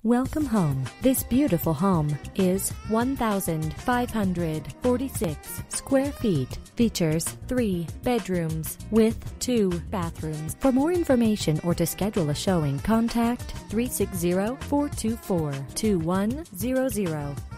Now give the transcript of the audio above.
Welcome home. This beautiful home is 1,546 square feet. Features 3 bedrooms with 2 bathrooms. For more information or to schedule a showing, contact 360-424-2100.